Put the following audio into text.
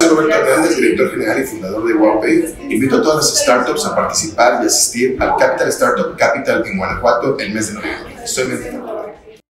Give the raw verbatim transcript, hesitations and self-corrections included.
soy Roberto Hernández, director general y fundador de WaoPay. Invito a todas las startups a participar y asistir al Capital Startup Capital en Guanajuato el mes de noviembre. Soy mentira.